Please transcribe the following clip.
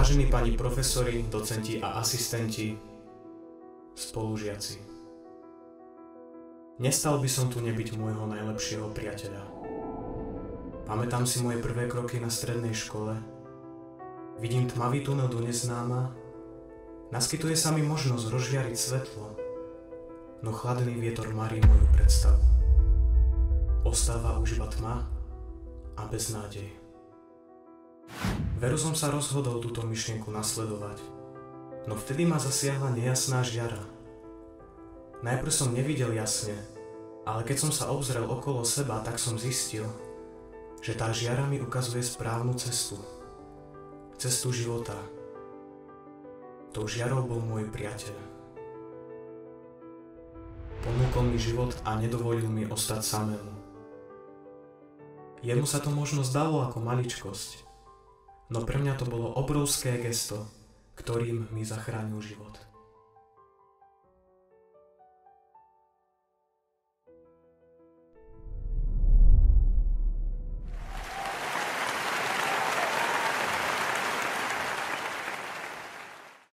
Vážení pani profesori, docenti a asistenti, spolužiaci. Nestal by som tu nebyť môjho najlepšieho priateľa. Pamätám si moje prvé kroky na strednej škole. Vidím tmavý tunel do neznáma. Naskytuje sa mi možnosť rozžiariť svetlo, no chladný vietor marí moju predstavu. Ostáva už iba tma a beznádej. Veru som sa rozhodol túto myšlienku nasledovať, no vtedy ma zasiahla nejasná žiara. Najprv som nevidel jasne, ale keď som sa obzrel okolo seba, tak som zistil, že tá žiara mi ukazuje správnu cestu. Cestu života. Tou žiarou bol môj priateľ. Ponúkol mi život a nedovolil mi ostať samému. Jemu sa to možno zdalo ako maličkosť, no pre mňa to bolo obrovské gesto, ktorým mi zachránil život.